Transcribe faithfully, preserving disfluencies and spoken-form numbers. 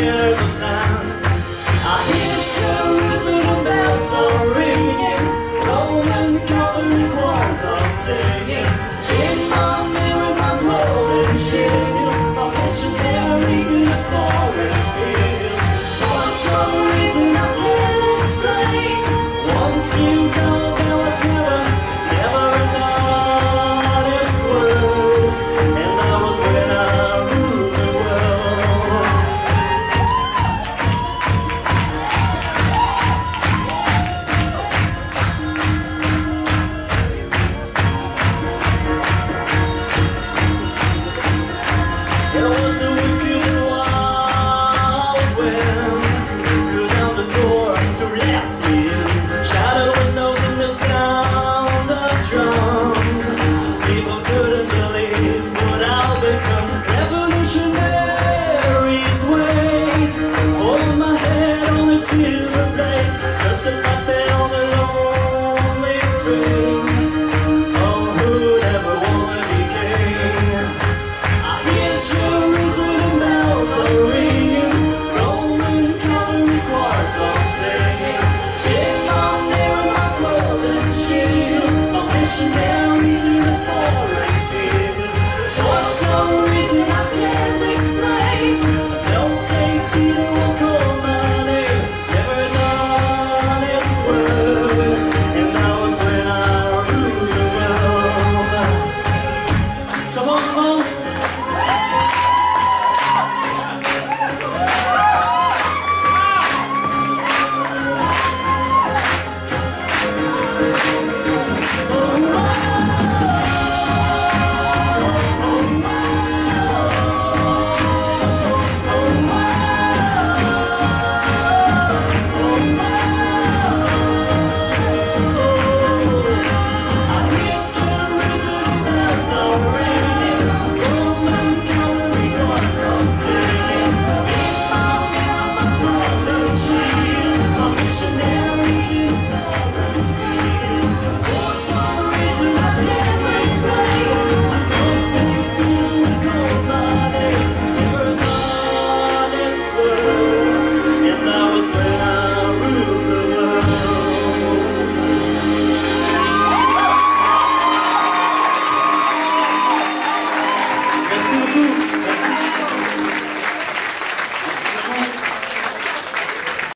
years of sand. I hear Jerusalem bells are ringing, Romans, Catholic choirs are singing. In my mirror, my swollen shield, my missionaries in the forest field. For some reason I can't explain, once you go, there was never, never an honest word, and that was when I ruled the world. There was the wicked and wild wind, blew down the doors to let me in. Shattered windows and the sound of drums. People couldn't believe what I'll become. Revolutionaries wait, hold my head on the ceiling.